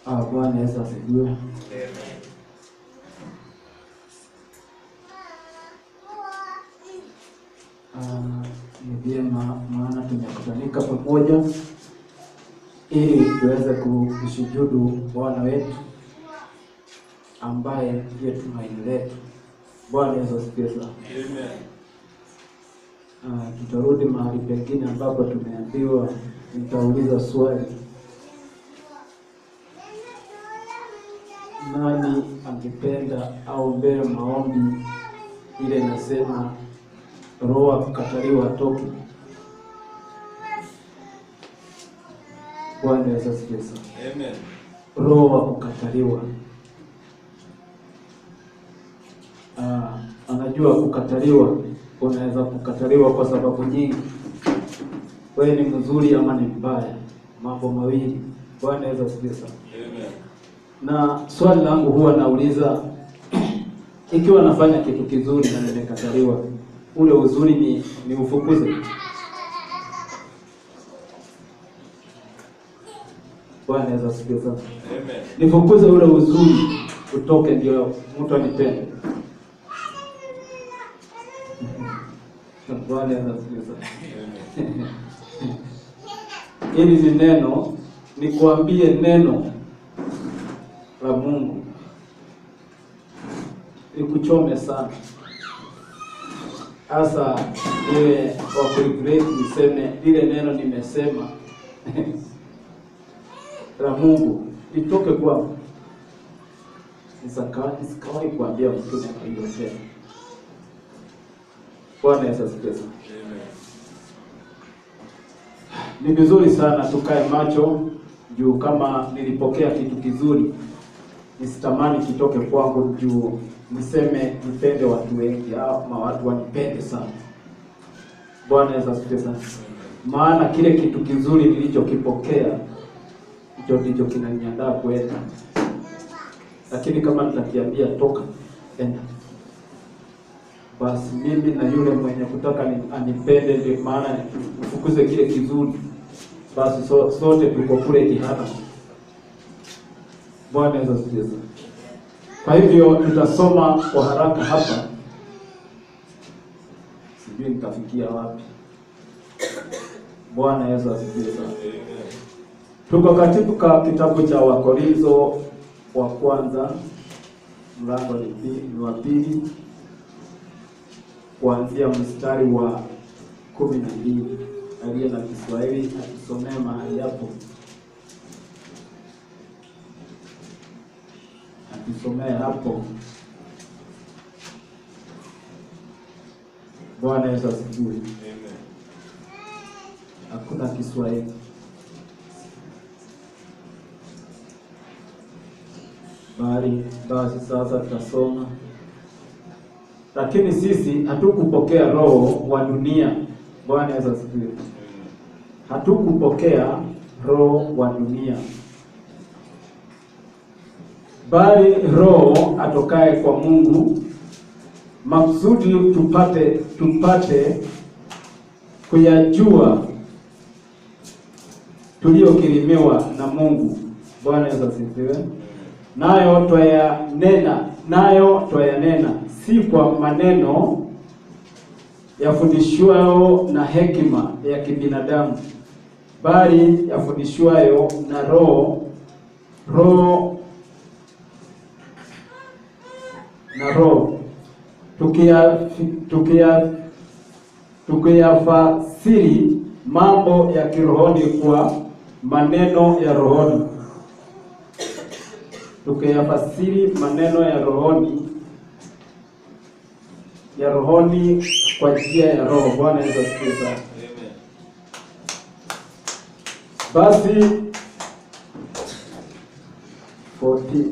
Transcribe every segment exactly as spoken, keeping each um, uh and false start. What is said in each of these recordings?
Ah, Bwana Yesu asifiwe. Ah, ni vyema maana tumekutanika pamoja ili tuweze kusujudu Bwana wetu ambaye ndiye tumaini letu. Bwana Yesu asifiwe. Amen. Ah, tutarudi mahali pengine ambapo tumeambiwa nitauliza swali. Nani angependa au mbele maombi ile nasema roho kukataliwa atoke? Bwana Yesu asifiwe. Amen. Roho kukataliwa. Ah, anajua kukataliwa, unaweza kukataliwa kwa sababu nyingi. Wewe ni mzuri ama ni mbaya, mambo mawili. Bwana Yesu asifiwe. Amen. Na swali langu huwa nauliza ikiwa nafanya kitu kizuri na nimekataliwa, ule uzuri ni ni ufukuze? Bwana Yesu asifiwe. Amen. Nifukuze ule uzuri utoke ndio mtu anipende? Bwana Yesu asifiwe. Amen. Hili ni neno, nikuambie neno la Mungu ikuchome sana. Asa ile wa kuregret niseme ile neno nimesema la Mungu itoke kwa nisaka nisikawai kuambia mtu na hiyo tena. Bwana Yesu asifiwe. Amen. Ni vizuri sana tukae macho juu kama nilipokea kitu kizuri nisitamani kitoke kwangu juu niseme nipende watu wengi au watu wanipende sana. Bwana Yesu asifiwe sana. Maana kile kitu kizuri nilichokipokea hicho ndicho kinaniandaa kwenda. Lakini kama nitakiambia toka enda, basi mimi na yule mwenye kutaka ni anipende ndio maana ufukuze kile kizuri, basi so, sote tuko kule jihana. Bwana Yesu asifiwe. Kwa hivyo tutasoma kwa haraka hapa. Sijui nitafikia wapi. Bwana Yesu asifiwe sana. Tuko katika kitabu cha Wakorintho wa kwanza mlango ni wa pili kuanzia mstari wa kumi na mbili. Aliye na Kiswahili atusomee mahali hapo. Atusomee hapo. Bwana Yesu asifiwe. Amen. Hakuna Kiswahili. Bali basi sasa tutasoma. Lakini sisi hatukupokea roho wa dunia. Bwana Yesu asifiwe. Hatukupokea roho wa dunia, bali roho atokaye kwa Mungu, maksudi tupate tupate kuyajua tuliyokirimiwa na Mungu. Bwana Yesu asifiwe. Nayo twayanena, nayo twayanena si kwa maneno yafundishwayo na hekima ya kibinadamu, bali yafundishwayo na roho roho na roho, tukia tukia tukiyafasiri mambo ya kirohoni kwa maneno ya rohoni, tukiyafasiri maneno ya rohoni ya rohoni kwa njia ya roho. Bwana Yesu asifiwe sana. Amen. Basi arobaini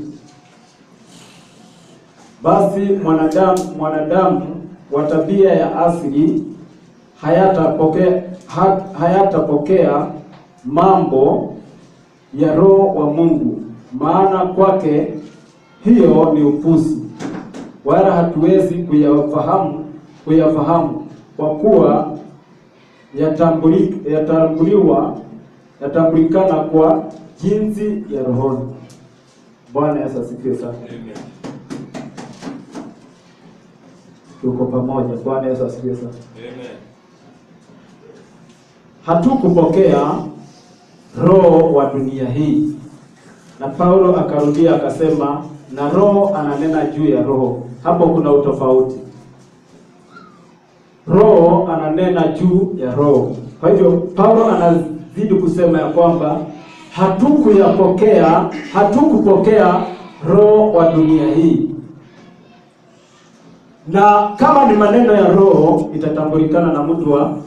Basi mwanadamu mwanadamu wa tabia ya asili hayatapokea hayatapokea mambo ya roho wa Mungu, maana kwake hiyo ni upuzi, wala hatuwezi kuyafahamu kuyafahamu kwa kuwa yatambuli yatambuliwa yatambulikana kwa jinsi ya rohoni. Bwana Yesu asifiwe sana. Amen. Tuko pamoja. Bwana Yesu asifiwe sana. Amen. Hatukupokea roho wa dunia hii. Na Paulo akarudia akasema na roho ananena juu ya roho. Hapo kuna utofauti. Roho ananena juu ya roho. Kwa hivyo Paulo anazidi kusema ya kwamba hatukuyapokea, hatukupokea roho wa dunia hii. Na kama ni maneno ya roho itatambulikana na mtu wa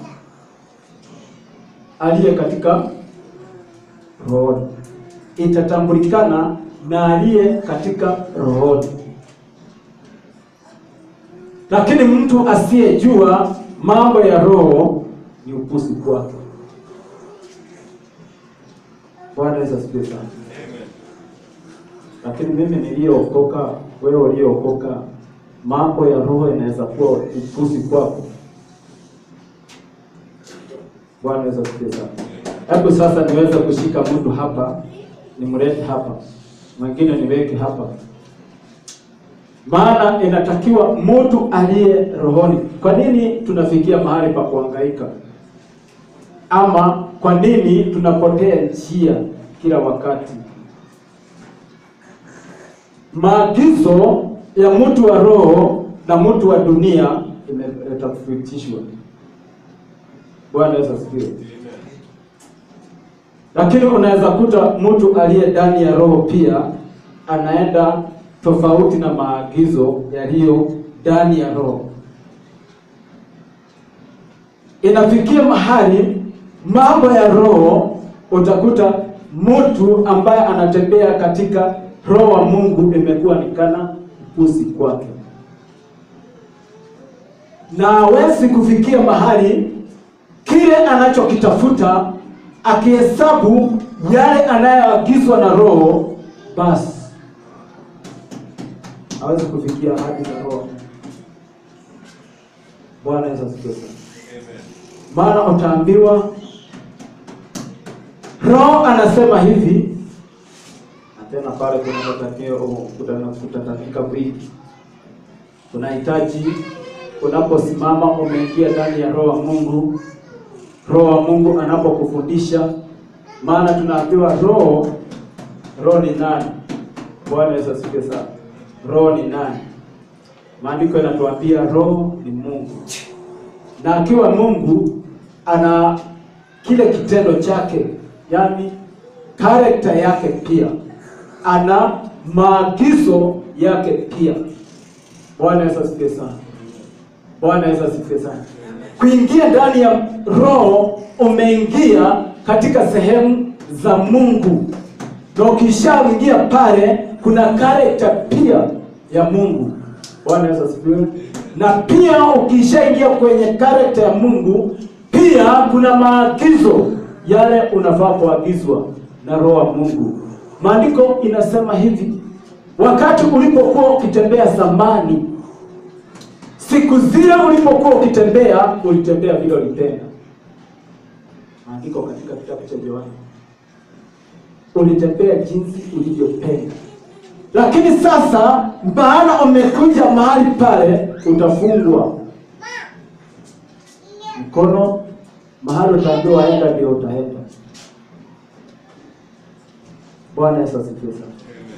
aliye katika roho. Itatambulikana na aliye katika roho. Lakini mtu asiyejua mambo ya roho ni upuzi kwake. Bwana Yesu asifiwe sana. Amen. Lakini mimi niliyookoka, wewe uliyookoka, mambo ya roho inaweza kuwa upuzi kwako. Bwana Yesu asifiwe sana. Hebu sasa niweze kushika mtu hapa, nimlete hapa. Mwingine niweke hapa. Maana inatakiwa mtu aliye rohoni. Kwa nini tunafikia mahali pa kuhangaika? Ama kwa nini tunapotea njia kila wakati? Maagizo ya mtu wa roho na mtu wa dunia imetofautishiwa. Bwana Yesu asifiwe. Lakini unaweza kuta mtu aliye ndani ya roho pia anaenda tofauti na maagizo yaliyo ndani ya roho. Inafikia mahali mambo ya roho utakuta mtu ambaye anatembea katika roho wa Mungu imekuwa ni kana upuzi kwake. Na hawezi kufikia mahali kile anachokitafuta akihesabu yale anayoagizwa na roho, basi hawezi kufikia hadi za roho. Bwana Yesu asifiwe. Maana utaambiwa roho anasema hivi, na tena pale kuna matakeo kutatanika wiki. Unahitaji unaposimama umeingia ndani ya roho wa Mungu, roho wa Mungu anapokufundisha. Maana tunaambiwa roho, roho ni nani? Bwana Yesu asifiwe sana. Roho ni nani? Maandiko yanatuambia roho ni Mungu. Na akiwa Mungu ana kile kitendo chake, yani character yake pia. Ana maagizo yake pia. Bwana Yesu asifiwe sana. Bwana Yesu asifiwe sana. Kuingia ndani ya roho, umeingia katika sehemu za Mungu. Na ukishaingia pale kuna character pia ya Mungu. Bwana Yesu asifiwe. Na pia ukishaingia kwenye character ya Mungu, pia kuna maagizo yale unafaa kuagizwa na roho wa Mungu. Maandiko inasema hivi, wakati ulipokuwa ukitembea zamani, siku zile ulipokuwa ukitembea, ulitembea vile ulipenda. Maandiko katika kitabu cha Yohana, ulitembea jinsi ulivyopenda. Lakini sasa maana umekuja mahali pale, utafungwa mkono, mahali utaambiwa aenda ndio utaenda. Bwana Yesu asifiwe sana.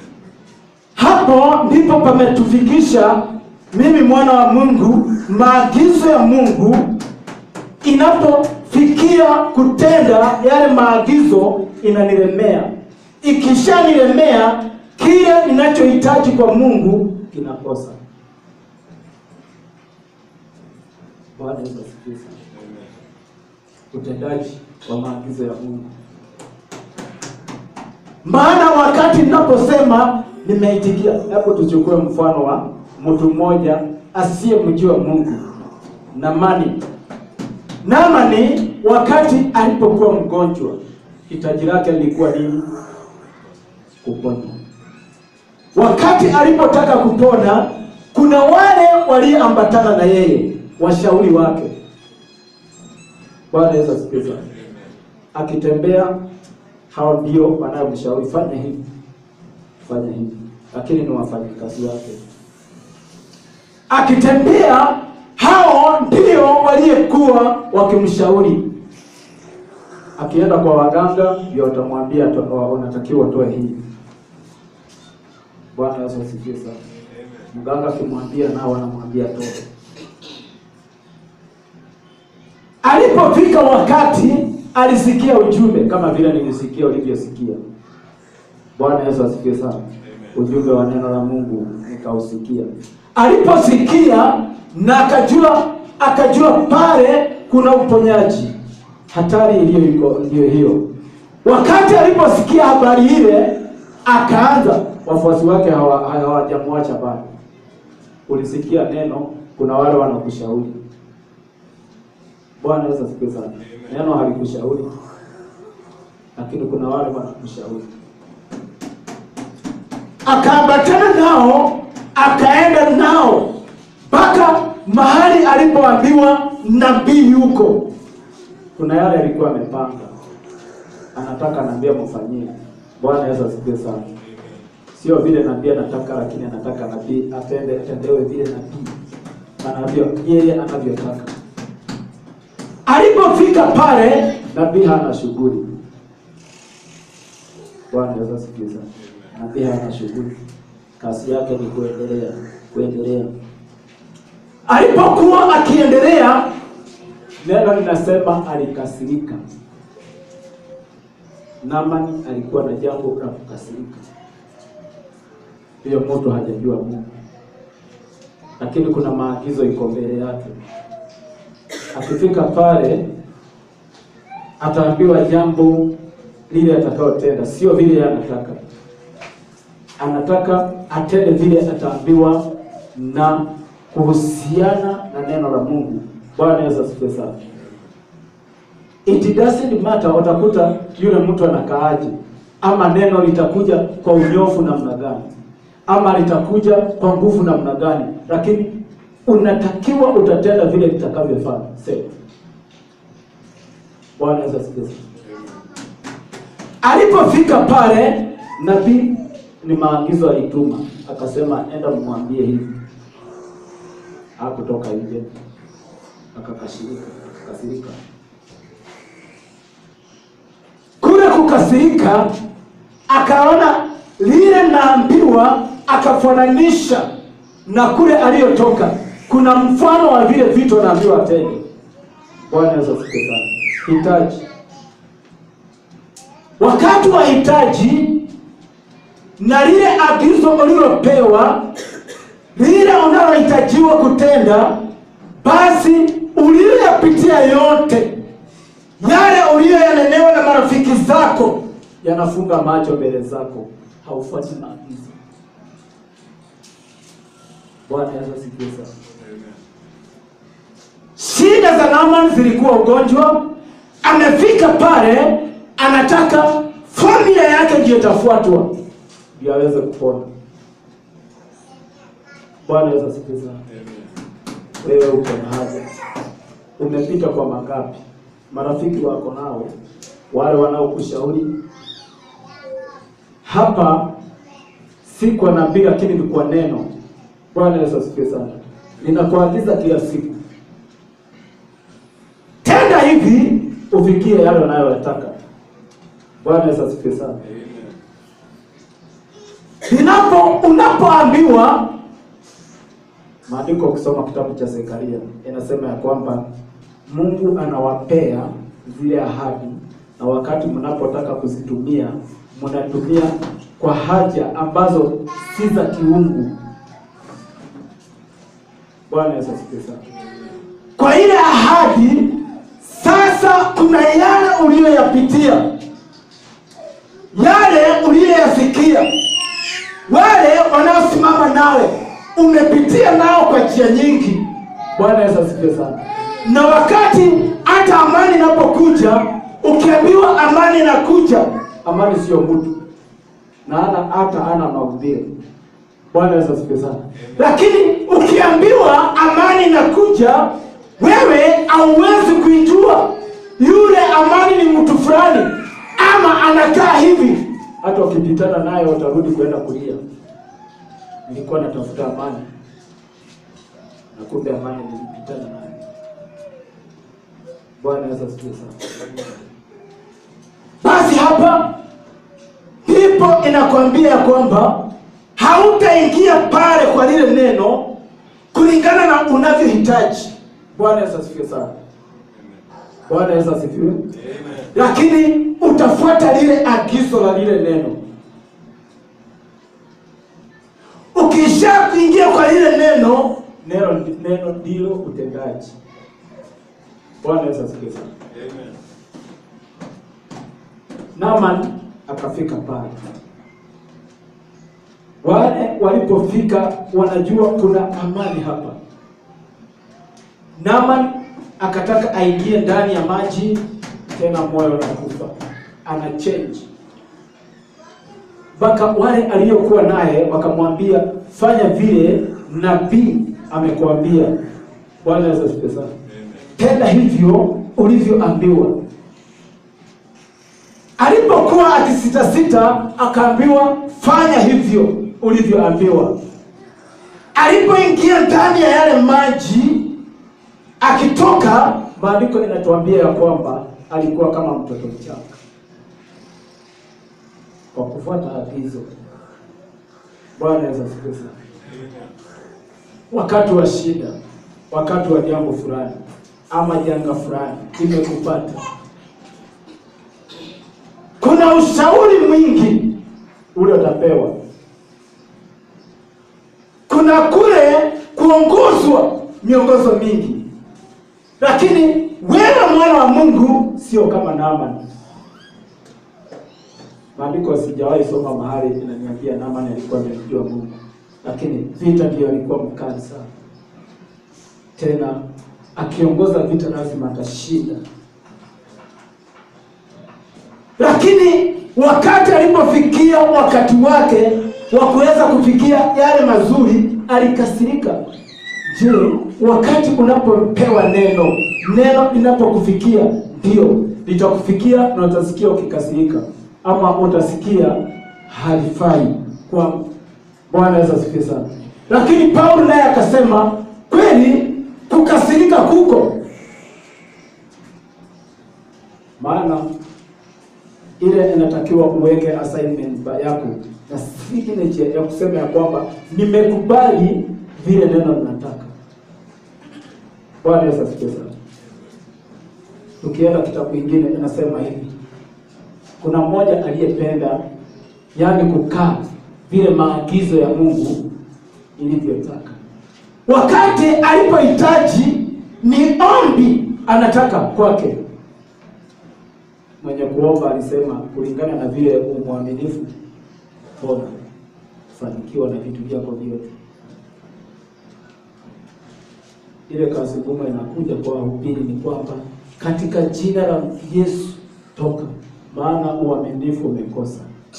Hapo ndipo pametufikisha mimi mwana wa Mungu, maagizo ya Mungu inapofikia kutenda yale maagizo inanilemea. Ikishanilemea, kile ninachohitaji kwa Mungu kinakosa. Bwana Yesu asifiwe sana. Utendaji wa maagizo ya Mungu. Maana wakati ninaposema nimeitikia, hapo tuchukue mfano wa mtu mmoja asiyemjua Mungu, Naamani. Naamani wakati alipokuwa mgonjwa, hitaji lake lilikuwa nini? Kupona. Wakati alipotaka kupona, kuna wale walioambatana na yeye, washauri wake. Bwana Yesu asifiwe. Akitembea, hao ndio wanayomshauri, fanya hivi, fanya hivi. lakini ni wafanyikazi wake. Akitembea, hao ndio waliyekuwa wakimshauri. Akienda kwa waganga, ndio watamwambia unatakiwa toe hii. Bwana Yesu asifiwe sana. Mganga akimwambia nao wanamwambia toe. Alipofika wakati alisikia ujumbe kama vile nilisikia ulivyosikia. Bwana Yesu asifiwe sana. Ujumbe wa neno la Mungu nikausikia. Aliposikia na akajua akajua pale kuna uponyaji. Hatari iliyo iko ndio hiyo. Wakati aliposikia habari ile, akaanza, wafuasi wake hawajamwacha bado. Ulisikia neno, kuna wale wanakushauri. Bwana Yesu asifiwe sana. Neno halikushauri, lakini kuna wale wanakushauri. Akaambatana nao, akaenda nao mpaka mahali alipoambiwa nabii yuko. Kuna yale alikuwa amepanga, anataka nabii amfanyie. Bwana Yesu asifiwe sana. Sio vile nabii anataka, lakini anataka nabii atende atendewe vile nabii anavyo yeye anavyotaka. Alipofika pale, nabii hana shughuli. Bwana Yesu asifiwe sana. Nabii hana shughuli. Kazi yake ni kuendelea, kuendelea. Alipokuwa akiendelea, neno linasema alikasirika. Naamani alikuwa na jambo la kukasirika. Hiyo mtu hajajua Mungu, lakini kuna maagizo iko mbele yake. Akifika pale, ataambiwa jambo lile atakayotenda, sio vile anataka. Anataka atende vile ataambiwa na kuhusiana na neno la Mungu. Bwana Yesu asifiwe sana. It doesn't matter utakuta yule mtu anakaaje, ama neno litakuja kwa unyofu namna gani, ama litakuja kwa nguvu namna gani, lakini unatakiwa utatenda vile litakavyofanya. Sasa Bwana Yesu asifiwe. Alipofika pale, nabii ni maagizo alituma, akasema enda mwambie hivi. Hakutoka nje, akakashirika, akakasirika. Kule kukasirika, akaona lile naambiwa, akafananisha na kule aliyotoka. Kuna mfano wa vile vitu anaambiwa atende. Bwana Yesu asifiwe sana. Hitaji. Wakati wa hitaji na lile agizo ulilopewa, lile unalohitajiwa kutenda, basi uliyoyapitia yote, yale uliyoyanenewa na marafiki zako, yanafunga macho mbele zako, haufuati maagizo. Bwana Yesu asifiwe sana. Shida za Naamani zilikuwa ugonjwa. Amefika pale, anataka familia yake ndio itafuatwa ndio aweze kupona. Bwana Yesu asifiwe sana. Wewe uko na haja. Umepita kwa mangapi? Marafiki wako nao, wale wanaokushauri. Hapa si kwa nabii, lakini ni kwa neno. Bwana Yesu asifiwe sana. Ninakuagiza kila siku, tenda hivi ufikie yale unayotaka. Bwana Yesu asifiwe sana. Ninapo unapoambiwa, maandiko kusoma kitabu cha Zekaria inasema ya kwamba Mungu anawapea zile ahadi, na wakati mnapotaka kuzitumia, mnatumia kwa haja ambazo si za kiungu. Bwana Yesu asifiwe sana. Kwa ile ahadi sasa kuna yale uliyoyapitia, yale uliyoyasikia, wale wanaosimama nawe umepitia nao kwa njia nyingi. Bwana Yesu asifiwe sana. Na wakati hata amani inapokuja, ukiambiwa amani inakuja, amani sio mtu, na ana hata ana mahubiri. Bwana Yesu asifiwe sana. Lakini ukiambiwa amani inakuja, wewe hauwezi kuijua yule amani ni mtu fulani ama anakaa hivi. Hata ukipitana naye utarudi kwenda kulia. nilikuwa natafuta amani, na kumbe amani nilipitana nayo. Bwana Yesu asifiwe sana. Basi hapa ndipo inakwambia kwamba hautaingia pale kwa lile neno kulingana na unavyohitaji. Bwana Yesu asifiwe sana. Bwana Yesu asifiwe. Amen. Lakini utafuata lile agizo la lile neno. Ukisha kuingia kwa lile neno, neno neno ndilo utendaji. Bwana Yesu asifiwe sana. Amen. Naaman akafika pale. Wale walipofika wanajua kuna amani hapa. Naaman akataka aingie ndani ya maji, tena moyo unakufa. Ana change. Baka wale aliyokuwa naye wakamwambia, fanya vile nabii amekuambia. Bwana Yesu asifiwe sana. Tenda hivyo ulivyoambiwa. Alipokuwa akisita sita akaambiwa, fanya hivyo ulivyoambiwa. Alipoingia ndani ya yale maji, akitoka, maandiko inatuambia ya kwamba alikuwa kama mtoto mchanga, kwa kufuata agizo. Bwana Yesu asifiwe sana. Wakati wa shida, wakati wa jambo fulani ama janga fulani imekupata, kuna ushauri mwingi ule utapewa. Kuna kule kuongozwa miongozo mingi. Lakini wewe mwana wa Mungu sio kama Naaman. Maandiko sijawahi soma mahali inaniambia Naaman alikuwa amemjua Mungu. Lakini vita ndio alikuwa mkali sana. Tena akiongoza vita lazima atashinda. Lakini wakati alipofikia wakati wake wa kuweza kufikia yale mazuri, alikasirika. Je, wakati unapopewa neno, neno linapokufikia, ndio litakufikia na utasikia ukikasirika, ama utasikia halifai kwa. Bwana Yesu asifiwe sana. Lakini Paulo naye akasema, kweli kukasirika kuko, maana ile inatakiwa uweke assignment yako na signature ya kusema ya kwamba nimekubali vile neno linataka. Bwana Yesu asifiwe sana. Tukienda kitabu kingine inasema hivi, kuna mmoja aliyependa, yani kukaa vile maagizo ya Mungu ilivyotaka. Wakati alipohitaji ni ombi anataka kwake. Mwenye kuomba alisema, kulingana na vile umwaminifu, bona fanikiwa na vitu vyako vyote. Ile kazi ngumu inakuja kwa wahubiri ni kwamba katika jina la Yesu toka, maana uaminifu umekosa.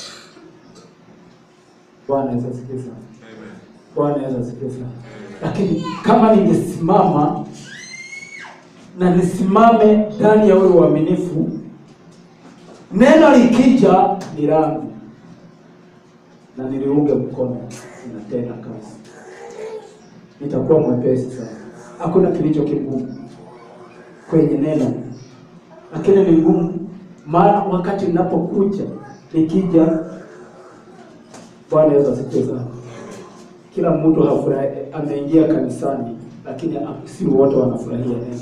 Bwana Yesu asifiwe sana. Amen. Bwana Yesu asifiwe sana. Lakini kama ningesimama na nisimame ndani ya ule uaminifu, neno likija ni langu na niliunge mkono, inatenda kazi, nitakuwa mwepesi sana. Hakuna kilicho kigumu kwenye neno, lakini ni ngumu maana wakati ninapokuja nikija. Bwana Yesu asifiwe sana. Kila mtu hafurahi ameingia kanisani, lakini si wote wanafurahia neno.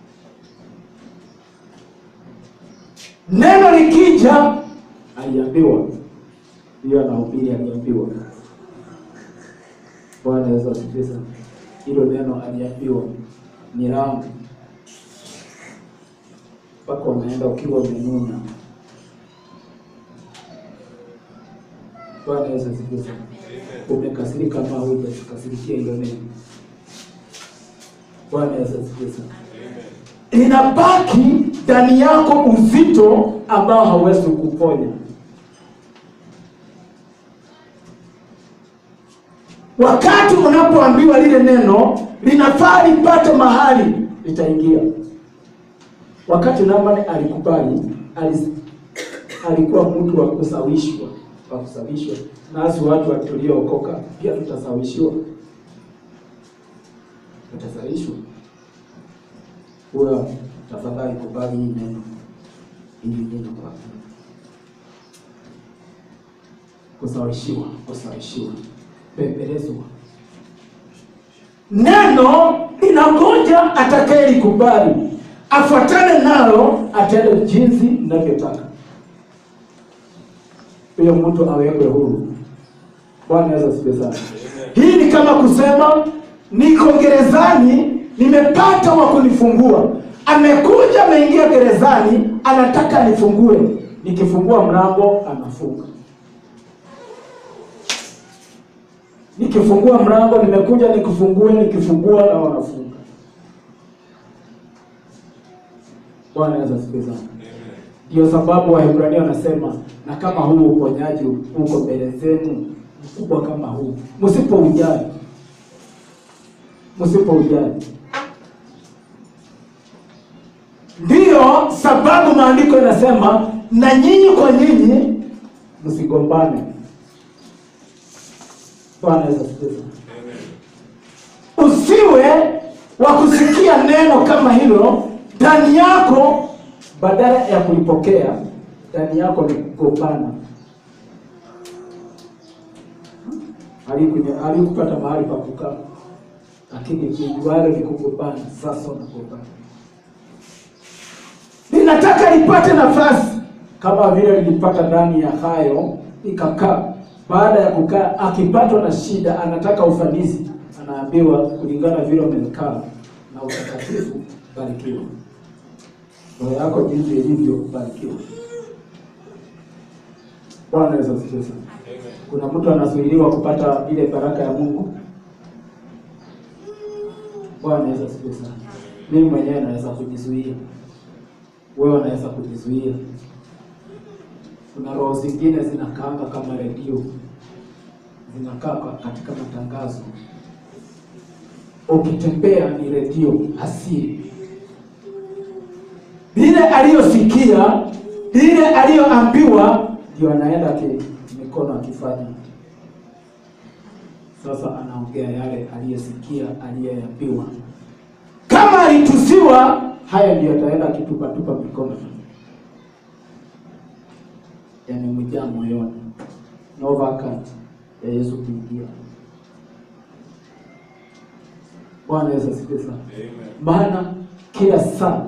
Neno likija, aliambiwa, ndio anahubiri aliambiwa. Bwana Yesu asifiwe sana. Hilo neno aliambiwa ni langu. Mpaka unaenda ukiwa umenuna. Bwana Yesu asifiwe sana. Umekasirika kama hujakasirikia hilo neno. Bwana Yesu asifiwe sana. Inabaki ndani yako uzito ambao hauwezi kuponya. Wakati unapoambiwa lile neno, linafaa lipate mahali litaingia. Wakati Naaman alikubali, alikuwa mtu wa kusawishwa. wa kusawishwa. Nasi watu tuliookoka pia tutasawishiwa. Tutasawishwa. Kwa tafadhali kubali hii neno. Hili neno kwa kusawishiwa, kusawishiwa, pembelezwa. Neno inangoja atakayelikubali, afuatane nalo, atende jinsi ninavyotaka. Huyo mtu awekwe huru. Bwana Yesu asifiwe sana. Hii ni kama kusema niko gerezani, nimepata wa kunifungua. Amekuja ameingia gerezani, anataka nifungue. Nikifungua mlango anafunga. Nikifungua mlango, nimekuja nikufungue, nikifungua na wanafunga. Bwana Yesu asifiwe sana. Ndio sababu Waebrania wanasema na kama huu uponyaji uko mbele zenu mkubwa kama huu, msipoujali. Msipoujali. Ndio sababu maandiko yanasema na nyinyi kwa nyinyi msigombane. Bwana Yesu asifiwe. Usiwe wa kusikia neno kama hilo ndani yako, badala ya kulipokea ndani yako ni kugombana. Alikuja alikupata mahali pa kukaa, lakini kiwale ni kugombana. Sasa unagombana. Ninataka nipate nafasi kama vile nilipata ndani ya hayo, ikakaa. Baada ya kukaa, akipatwa na shida, anataka ufanisi, anaambiwa kulingana vile umekaa na utakatifu, barikiwa. Roho yako jinsi ilivyo, barikiwa. Bwana Yesu asifiwe. Kuna mtu anazuiliwa kupata ile baraka ya Mungu. Bwana Yesu asifiwe sana. Mimi mwenyewe naweza kujizuia. Wewe unaweza kujizuia. Kuna roho zingine zinakaanga kama redio. Zinakaa katika matangazo. Ukitembea ni redio asili. Lile aliyosikia, lile aliyoambiwa ndio anaenda ki mikono akifanya. Sasa anaongea yale aliyesikia, aliyeambiwa. Kama alitusiwa, haya ndio ataenda kitupa tupa mikono. Yaani mjaa moyoni. No vacant ya Yesu kuingia. Bwana Yesu asifiwe sana. Maana kila saa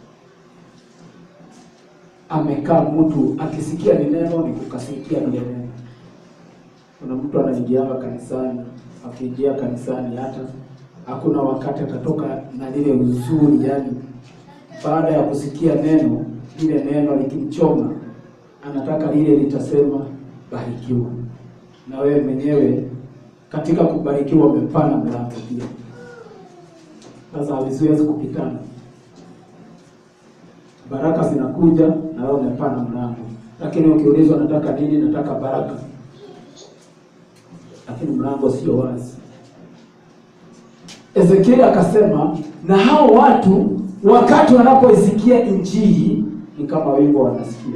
amekaa mtu akisikia ni neno ni kukasikia ni neno. Kuna mtu anaingia kanisani, akiingia kanisani hata hakuna wakati atatoka na lile uzuri, yani baada ya kusikia neno, lile neno likimchoma, anataka lile litasema barikiwa. Na wewe mwenyewe katika kubarikiwa umepana mlango pia. Sasa hawezi kupitana. Baraka zinakuja na wewe umepana mlango. Lakini ukiulizwa nataka nini, nataka baraka. Lakini mlango sio wazi. Ezekiel akasema na hao watu wakati wanapoisikia injili ni kama wimbo wanasikia.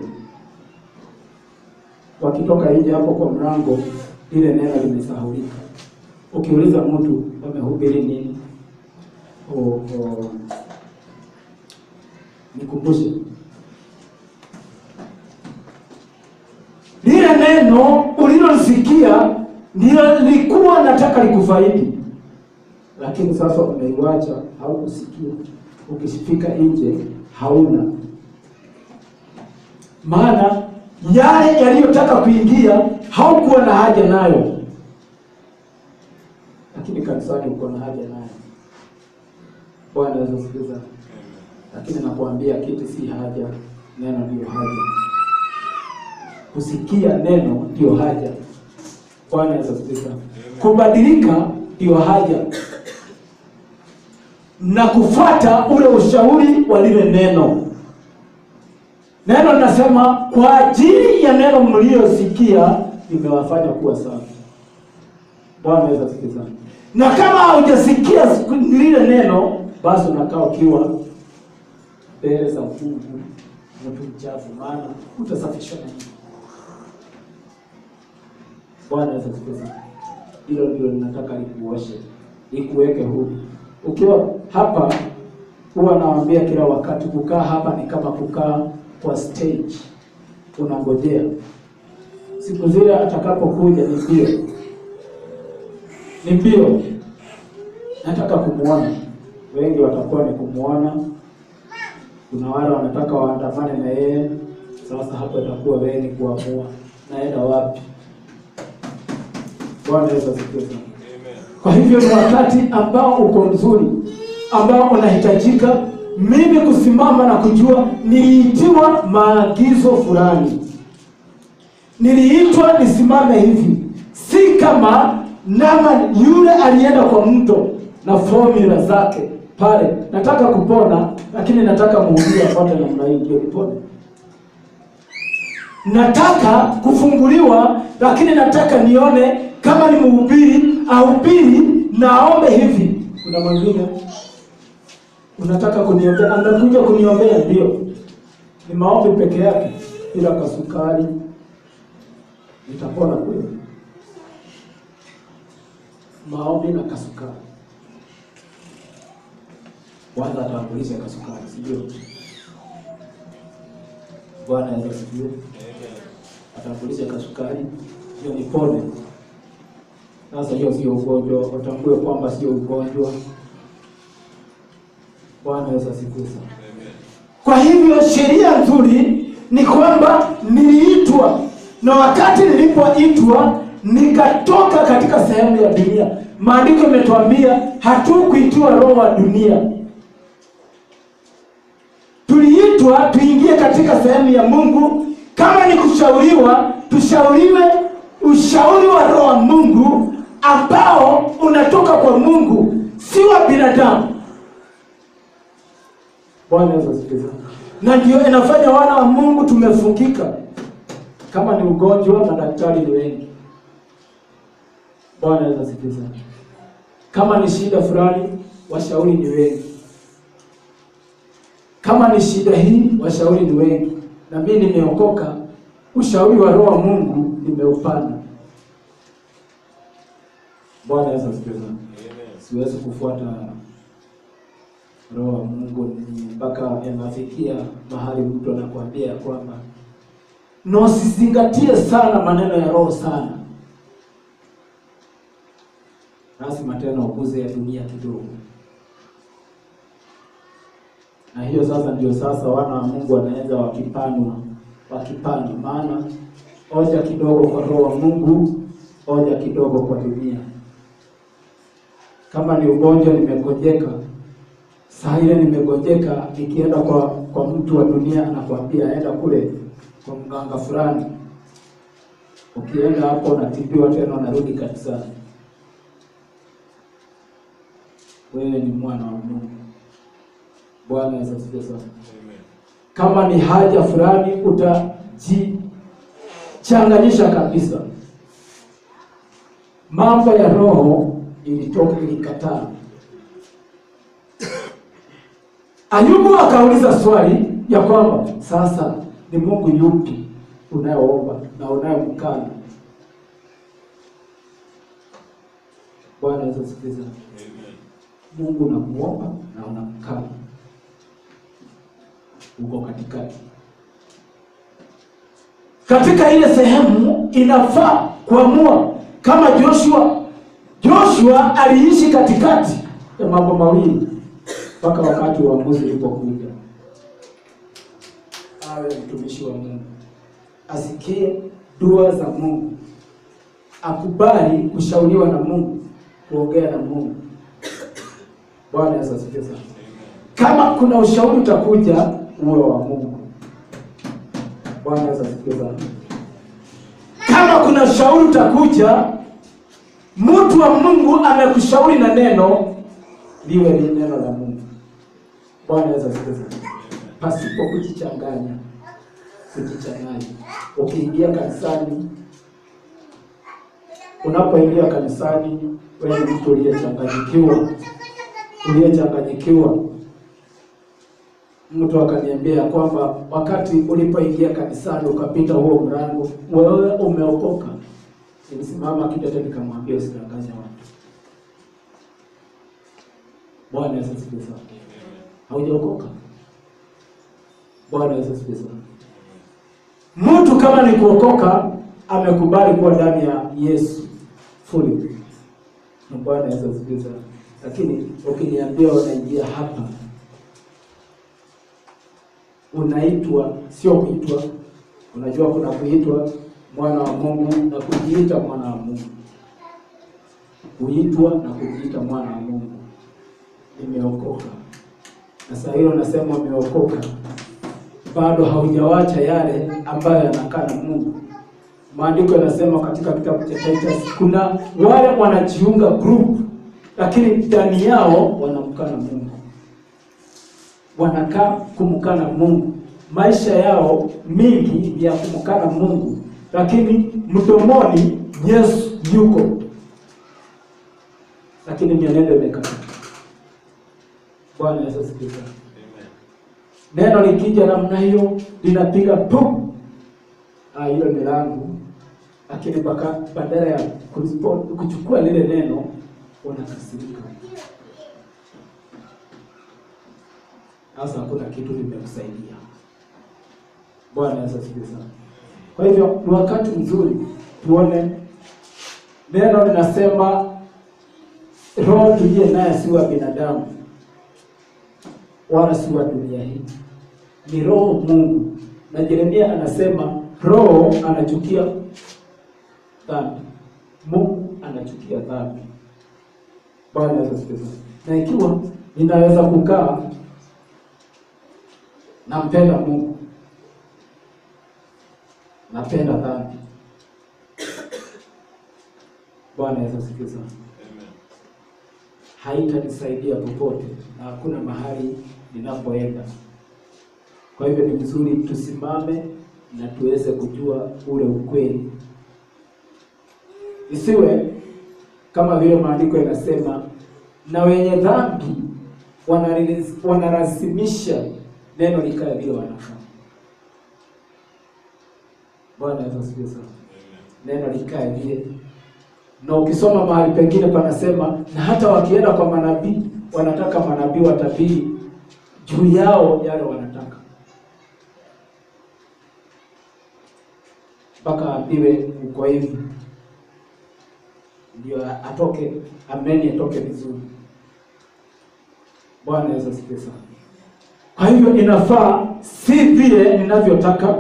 Wakitoka nje hapo kwa mlango, ile neno limesahulika. Ukiuliza mtu wamehubiri nini? O, o nikumbushe. Lile neno ulilosikia ndio lilikuwa nataka likufaidi. Lakini sasa umeiacha, haukusikia. Ukifika nje hauna. Maana yale yaliyotaka kuingia haukuwa na haja nayo. Lakini kanisani uko na haja nayo. Bwana Yesu asifiwe. Lakini nakuambia kitu si haja, neno ndio haja. Kusikia neno ndio haja. Bwana Yesu asifiwe. Kubadilika ndio haja. Na kufuata ule ushauri wa lile neno. Neno linasema kwa ajili ya neno mliosikia imewafanya kuwa safi. Bwana Yesu asifiwe. Na kama hujasikia lile neno, basi unakaa ukiwa mbele za Mungu mtu mchafu, maana utasafishwa na nini? Bwana Yesu asifiwe. Hilo ndilo ninataka likuoshe, likuweke huru. Ukiwa hapa, huwa nawaambia kila wakati, kukaa hapa ni kama kukaa kwa stage, unangojea siku zile atakapokuja. Ni mbio, ni mbio. Nataka kumuona, wengi watakuwa ni kumuona. Kuna wale wanataka waandamane na yeye. Sasa hapo itakuwa wewe ni kuamua naenda wapi. Bwana Yesu asifiwe. Amen. Kwa hivyo ni wakati ambao uko mzuri, ambao unahitajika mimi kusimama na kujua niliitiwa maagizo fulani. Niliitwa nisimame hivi. Si kama Naaman yule alienda kwa mto na formula zake pale. Nataka kupona, lakini nataka mhubiri afuate namna hii ndio nipone. Nataka kufunguliwa, lakini nataka nione kama ni mhubiri au pili naombe hivi. Kuna mwingine unataka kuniombea, anakuja kuniombea ndio. Ni maombi peke yake bila kasukari. Nitapona kweli? Maombi na kasukari. Wanda atambulisha kasukari, sio? Bwana Yesu asifiwe. Atambulisha kasukari, hiyo ni pole. Sasa hiyo sio ugonjwa, utambue kwamba sio ugonjwa. Bwana Yesu asifiwe. Kwa hivyo sheria nzuri ni kwamba niliitwa, na wakati nilipoitwa nikatoka katika sehemu ya dunia. Maandiko yametuambia hatukuitwa roho wa dunia. Tuliitwa tuingie katika sehemu ya Mungu. Kama ni kushauriwa, tushauriwe ushauri wa roho wa Mungu ambao unatoka kwa Mungu, si wa binadamu. Bwana Yesu asifiwe. Na ndio inafanya wana wa Mungu tumefungika. Kama ni ugonjwa, madaktari ni wengi. Bwana Yesu asifiwe. Kama ni shida fulani, washauri ni wengi. Kama ni shida hii, washauri ni wengi. Na mimi nimeokoka, ushauri wa roho wa Mungu nimeupana. Bwana Yesu asifiwe. Siwezi kufuata roho wa Mungu mpaka yanafikia mahali mtu anakuambia kwamba na usizingatie sana maneno ya roho sana. Lazima tena ukuze ya dunia kidogo. Na hiyo sasa ndio sasa wana wa Mungu wanaanza wakipanwa, wakipanwa. Maana oja kidogo kwa roho wa Mungu, oja kidogo kwa dunia. Kama ni ugonjwa nimegojeka, saa ile nimegojeka, nikienda kwa kwa mtu wa dunia anakuambia aenda kule kwa mganga fulani. Ukienda hapo unatibiwa tena unarudi kanisani. Wewe ni mwana wa Mungu. Bwana Yesu asifiwe sana. Amen. Kama ni haja fulani utajichanganyisha kabisa. Mambo ya roho ilitoka ilikataa. Ayubu akauliza swali ya kwamba sasa ni Mungu yupi unayeomba na unayemkana? Bwana Yesu asifiwe. Amen. Mungu unamuomba na unamkana. Uko katikati. Katika ile sehemu inafaa kuamua kama Joshua. Joshua aliishi katikati ya mambo mawili mpaka wakati wa uamuzi ulipokuja. Awe mtumishi wa Mungu, asikie dua za Mungu, akubali kushauriwa na Mungu, kuongea na Mungu. Bwana Yesu asifiwe sana. Kama kuna ushauri utakuja, uwe wa Mungu. Bwana Yesu asifiwe sana. Kama kuna ushauri utakuja, mtu wa Mungu amekushauri na neno, liwe ni neno la Mungu. Bwana Yesu asifiwe sana. Pasipo kujichanganya, kujichanganya. Ukiingia kanisani, unapoingia kanisani, wewe ni mtu uliyechanganyikiwa. Uliyechanganyikiwa. Mtu akaniambia kwamba wakati ulipoingia kanisani ukapita huo mlango, wewe umeokoka. Nilisimama kidete nikamwambia usidanganye watu. Bwana Yesu asifiwe sana. Haujaokoka. Bwana Yesu asifiwe sana. Mtu kama ni kuokoka amekubali kuwa ndani ya Yesu fully. Na Bwana Yesu asifiwe sana. Lakini ukiniambia unaingia hapa, unaitwa sio kuitwa. Unajua kuna kuitwa mwana wa Mungu na kujiita mwana wa Mungu. Kuitwa na kujiita mwana wa Mungu. Nimeokoka. Na sasa hiyo nasema umeokoka, bado haujawacha yale ambayo yanakaa na Mungu. Maandiko yanasema katika kitabu cha Titus, kuna wale wanajiunga group lakini ndani yao wanamkana Mungu. Wanakaa kumkana Mungu. Maisha yao mingi ya kumkana Mungu, lakini mdomoni Yesu yuko. Lakini mienendo imekata. Bwana Yesu asifiwe. Amen. Neno likija namna hiyo linapiga pum. Ah, hilo ni langu. Lakini baka badala ya kuchukua lile neno unakasirika. Sasa hakuna kitu limekusaidia. Bwana Yesu asifiwe sana. Kwa hivyo ni wakati mzuri tuone neno linasema roho tuliye naye si wa binadamu wala si wa dunia hii. Ni roho Mungu. Na Yeremia anasema roho anachukia dhambi. Mungu anachukia dhambi. Bwana Yesu asifiwe. Na ikiwa ninaweza kukaa nampenda Mungu, napenda dhambi, Bwana Yesu asifiwe sana. Amen. Haitanisaidia popote na hakuna mahali ninapoenda. Kwa hivyo ni vizuri tusimame na tuweze kujua ule ukweli. Isiwe kama vile maandiko yanasema, na wenye dhambi wanalazimisha neno likae vile wanafanya. Bwana Yesu asifiwe sana. Neno likae vile. Na ukisoma mahali pengine panasema, na hata wakienda kwa manabii, wanataka manabii watabiri juu yao yale wanataka. Mpaka ambiwe uko hivi, ndio atoke, ameni atoke vizuri. Bwana Yesu asifiwe sana. Kwa hivyo inafaa si vile ninavyotaka,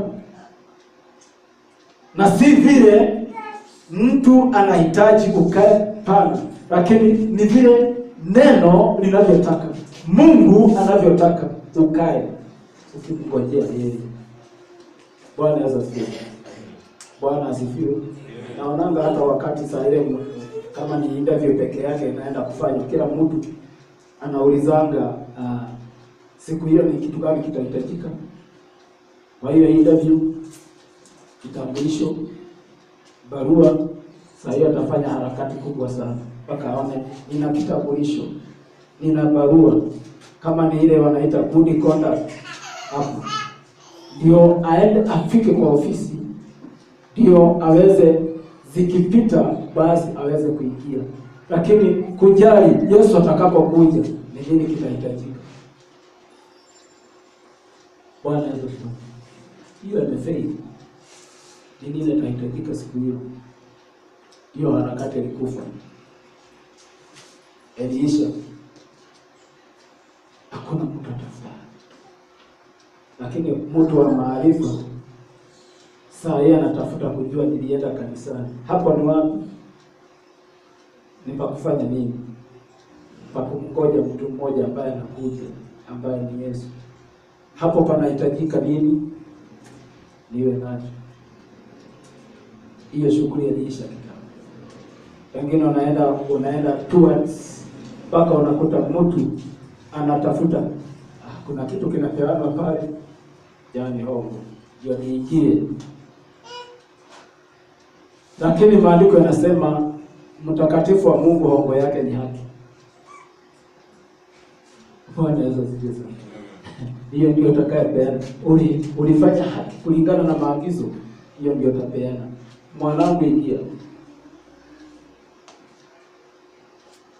na si vile mtu anahitaji ukae pana, lakini ni vile neno linavyotaka, Mungu anavyotaka ukae ukimngojea yeye. Bwana Yesu asifiwe. Bwana asifiwe. Naonanga hata wakati saa ile kama ni interview peke yake naenda kufanya, kila mtu anaulizanga uh, siku hiyo ni kitu gani kitahitajika. Kwa hiyo interview, kitambulisho, barua, saa hiyo atafanya harakati kubwa sana mpaka aone nina kitambulisho, nina barua, kama ni ile wanaita good conduct hapo, ndio aende afike kwa ofisi, ndio aweze zikipita basi aweze kuingia. Lakini kujali Yesu atakapokuja ni nini kitahitajika. Bwana Yesu. Hiyo ni faith. Ni nini kitahitajika siku hiyo? Hiyo harakati ilikufa. Elisha hakuna mtu atafuta. Lakini mtu wa maarifa saa yeye anatafuta kujua nilienda kanisani. Hapo ni wapi? Ni pa kufanya nini? Pa kumngoja mtu mmoja ambaye anakuja, ambaye ni Yesu. Hapo panahitajika nini? Niwe nacho. Hiyo shughuli iliisha kitambo. Wengine unaenda unaenda towards mpaka unakuta mtu anatafuta ah, kuna kitu kinapeanwa pale, yani hongo ndio niingie. Lakini maandiko yanasema mtakatifu wa Mungu hongo yake ni haki. Bwana Yesu asifiwe. Hiyo ndio utakayepeana. Uli ulifanya haki kulingana na maagizo, hiyo ndio utapeana. Mwanangu ingia.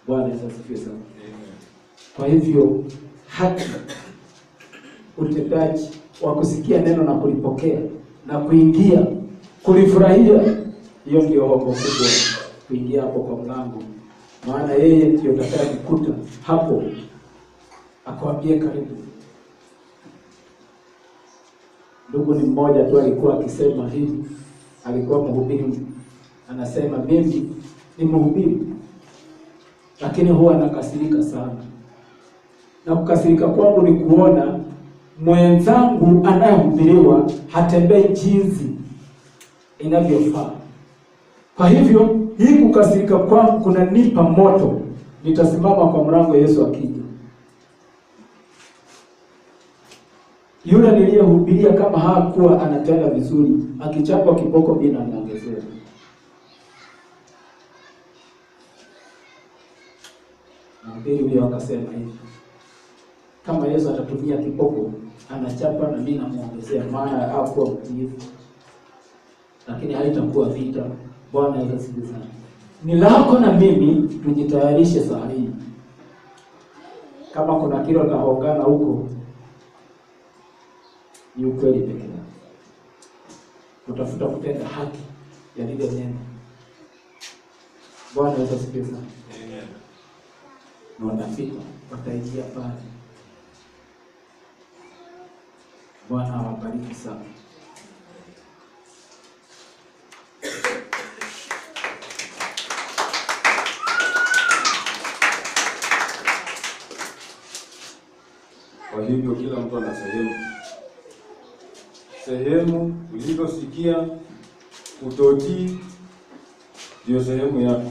Bwana Yesu asifiwe sana. Kwa hivyo haki, utendaji wa kusikia neno na kulipokea na kuingia kulifurahia, hiyo ndio hofu kubwa, kuingia hapo kwa mlango. Maana yeye ndio atakayekukuta hapo akwambie karibu. Ndugu ni mmoja tu alikuwa akisema hivi, alikuwa mhubiri, anasema mimi ni mhubiri lakini huwa nakasirika sana. Na kukasirika kwangu ni kuona mwenzangu anayehubiriwa hatembei jinsi inavyofaa. Kwa hivyo hii kukasirika kwangu kunanipa moto, nitasimama kwa mlango Yesu akija. Yule niliyehubiria kama hakuwa anatenda vizuri, akichapwa kiboko bila anaongezea. Mhubiri huyo akasema hivi, kama Yesu atatumia kiboko anachapa na mimi namuongezea, maana hakuwa mtiifu. Lakini haitakuwa vita. Bwana Yesu asifiwe sana. Ni lako na mimi tujitayarishe saa hii. Kama kuna kilo tahongana huko, ni ukweli pekee yake. Utafuta kutenda haki ya lile neno. Bwana Yesu asifiwe sana. Amen. Na wanafika wataingia pale. Bwana awabariki sana. Kwa hivyo kila mtu ana sehemu. Sehemu ulizosikia utotii ndio sehemu yako.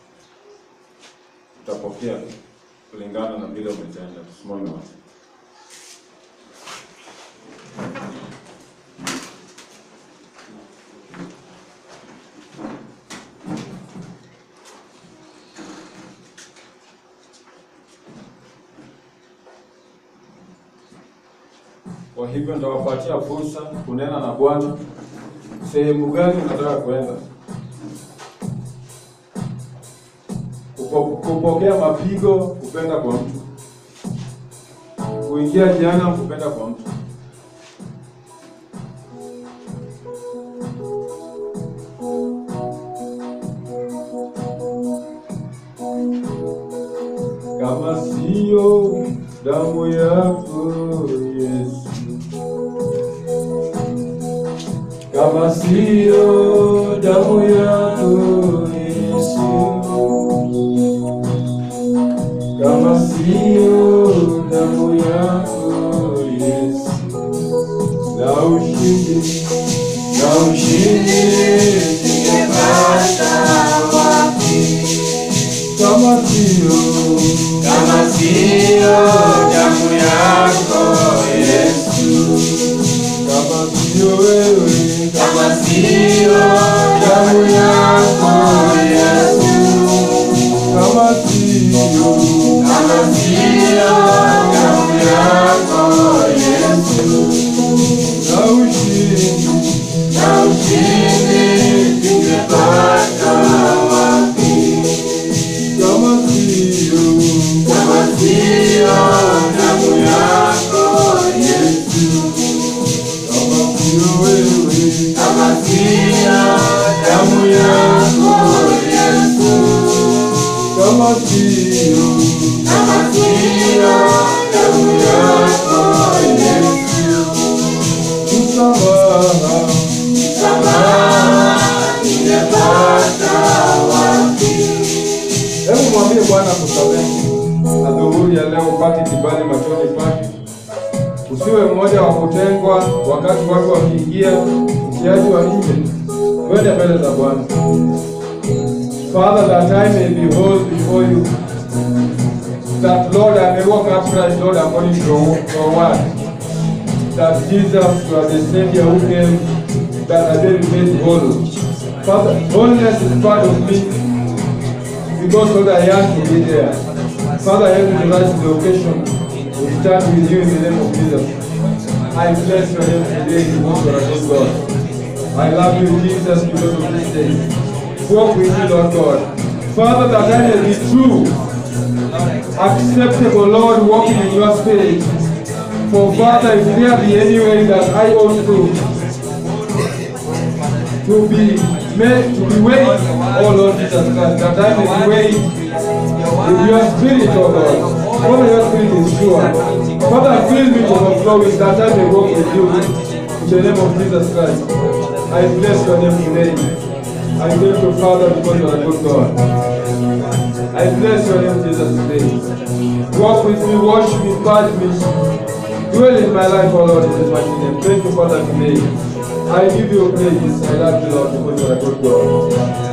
Utapokea kulingana na vile umetenda. Tusimame wote. Kwa hivyo nitawapatia fursa kunena na Bwana. Sehemu gani unataka kwenda? Kupokea mapigo, kupenda kwa mtu. Kuingia jana, kupenda kwa mtu. Kama sio damu yako Yesu, kama sio damu yako Yesu, kama sio damu yako Yesu, na ushindi, na ushindi ningepata wapi? Kama sio, kama sio damu yako Yesu, kama sio wewe, kama sio damu yako Yesu, kama sio, kama sio damu yako Yesu, na ushindi, na ushindi ningepata wapi? Kama sio, kama sio damu yako Yesu, kama sio wewe, kama sio damu yako Yesu, kama sio, kama sio damu yako Yesu, msamaha, msamaha ningepata wapi? Hebu mwambie Bwana kusamehe. Adhuhuri ya leo upate kibali machoni pake. Usiwe mmoja wa kutengwa wakati watu wakiingia, ukiachwa nje. Twende mbele za Bwana. Father, that I may behold before you, that Lord I may walk upright, Lord, according to your word. That Jesus, you are the Savior who came, that I may be made whole. Father, holiness is part of me, because Lord, I yearn to be there. Father, help me to rise to the occasion. We start with you in the name of Jesus. I bless your name today, because you are a good God. I love you, Jesus, because of this day. Walk with you, Lord God. Father, that I may be true acceptable, Lord, walking in your spirit. For Father, if there be any way that I ought to, to be made, to be weighed, oh Lord Jesus Christ, that I may be weighed with your spirit, oh Lord. Father, your spirit is pure. Father, fill me to overflowing that I may walk with you. In the name of Jesus Christ, I bless your name today. I thank you, Father, because you are a good God. I bless your name, Jesus, today. Walk with me, wash me, purge me. Dwell in my life, oh Lord, in this mighty name. Thank you, Father, today. I give you praise. I love you, Lord, because you are a good God.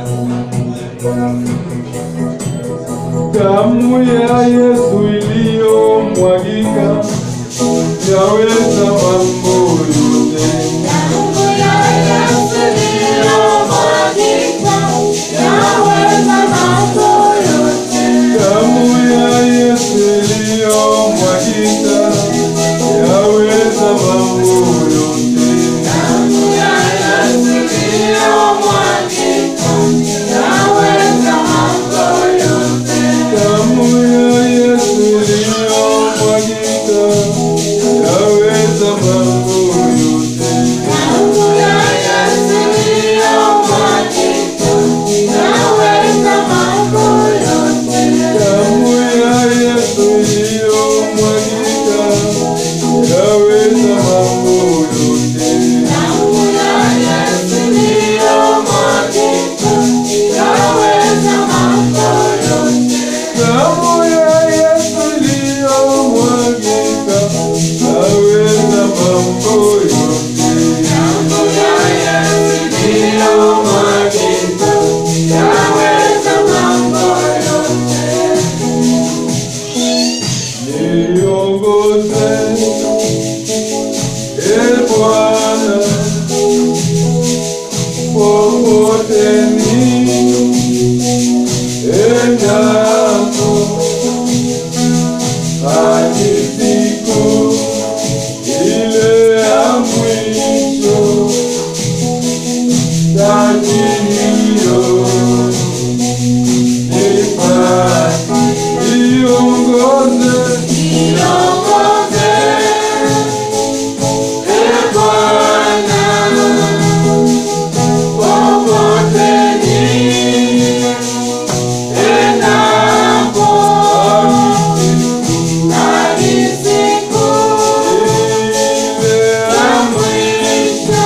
Damu ya Yesu iliyomwagika yaweza mambo yote. Damu ya Yesu iliyomwagika yaweza mambo yote. Damu ya Yesu iliyomwagika yaweza mambo yote. Damu ya Yesu iliyomwagika yaweza mambo yote. Damu ya Yesu iliyomwagika yaweza mambo yote. Damu ya Yesu iliyomwagika yaweza mambo yote. Damu ya Yesu iliyomwagika yaweza mambo yote. Damu ya Yesu iliyomwagika yaweza mambo yote. Damu ya Yesu iliyomwagika yaweza mambo yote. Damu ya Yesu iliyomwagika yaweza mambo yote. Niongoze, e Bwana, popote niendapo, hadi siku ile ya mwisho. Taji hiyo nipate, niongoze, Niongoze, e Bwana, popote niendapo, hadi siku ya mwisho.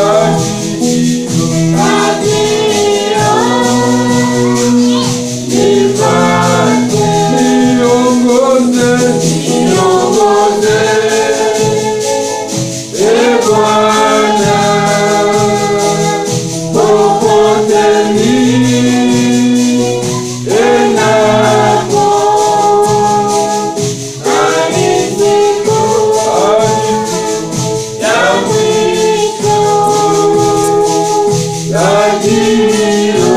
Taji hiyo nipate. Niongoze, e Bwana, popote niendapo, hadi siku ya mwisho. Taji hiyo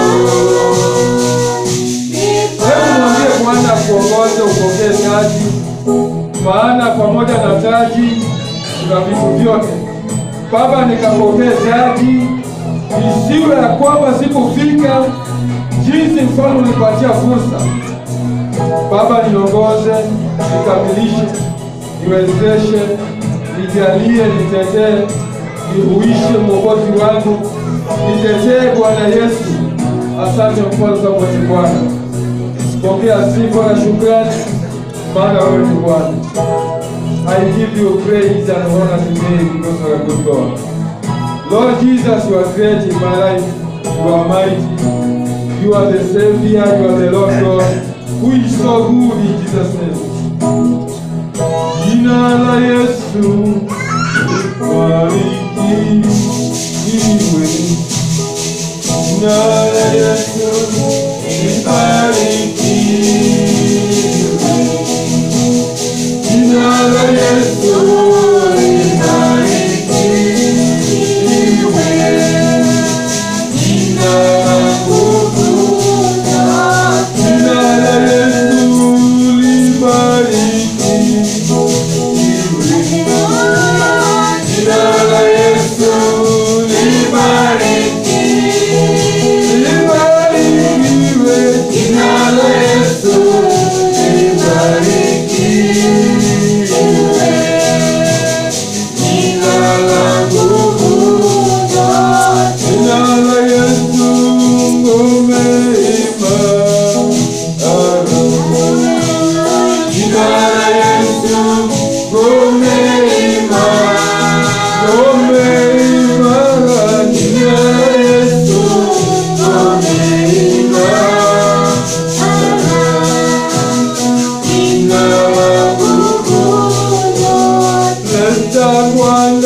Mwambie Bwana kuongoze, upokee taji, maana pamoja na taji kuna vitu vyote. Baba, nikapokee taji, isiwe ya kwamba sikufika jinsi mfano unipatia fursa. Baba, niongoze, nikamilishe, niwezeshe, nijalie, nitetee, nihuishe Mwokozi wangu, nitetee Bwana Yesu. Asante mfalme wa Bwana. Pokea sifa na shukrani, maana wewe ni Bwana. I give you praise and honor today because you are a good God. Lord Jesus, you are great in my life. You are mighty. You are the Savior. You are the Lord God, who is so good in Jesus' name. Jina la Yesu barikiwe. Jina la Yesu libarikiwe. Jina la Yesu libarikiwe. Jina la nguvu. Jina la Yesu libarikiwe. Jina la Yesu libarikiwe. Libarikiwe.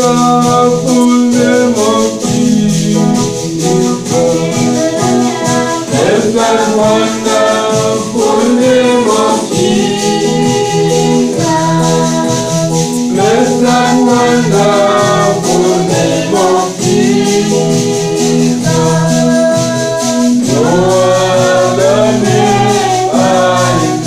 wonderful name of Jesus. Bless that wonderful name of Jesus. Bless that wonderful name of Jesus. No other name I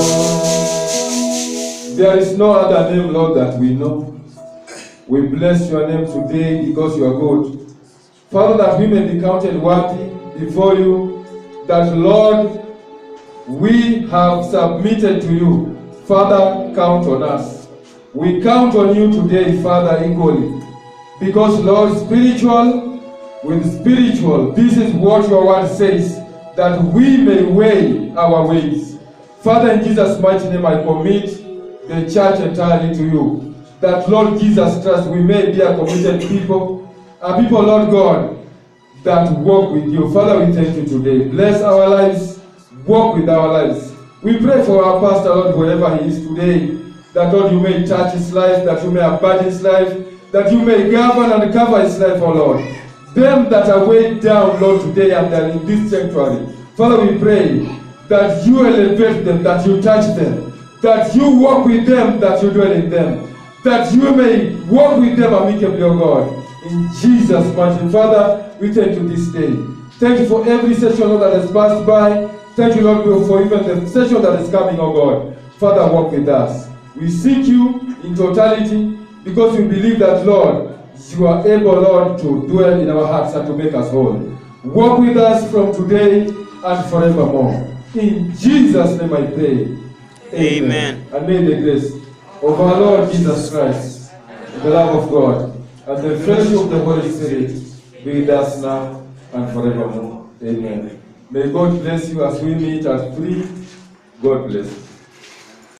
know. There is no other name, Lord, that we know. We bless your name today because you are good. Father, that we may be counted worthy before you, that, Lord, we have submitted to you. Father, count on us. We count on you today, Father, equally. Because, Lord, spiritual with spiritual, this is what your word says, that we may weigh our ways. Father, in Jesus' mighty name, I commit the church entirely to you. That, Lord Jesus Christ, we may be a committed people, a people, Lord God, that walk with you. Father, we thank you today. Bless our lives, walk with our lives. We pray for our pastor, Lord, wherever he is today, that, Lord, you may touch his life, that you may abide his life, that you may govern and cover his life, oh Lord. Them that are weighed down, Lord, today and they're in this sanctuary, Father, we pray that you elevate them, that you touch them, that you walk with them, that you dwell in them, that you may walk with them amicably, O God. In Jesus' mighty name. Father, we thank you this day. Thank you for every session, Lord, that has passed by. Thank you, Lord, for even the session that is coming, O God. Father, walk with us. We seek you in totality because we believe that, Lord, you are able, Lord, to dwell in our hearts and to make us whole. Walk with us from today and forevermore. In Jesus' name I pray. Amen. Amen. And may the grace of our Lord Jesus Christ, the love of God, and the fellowship of the Holy Spirit be with us now and forevermore. Amen. May God bless you as we meet at three. God bless you.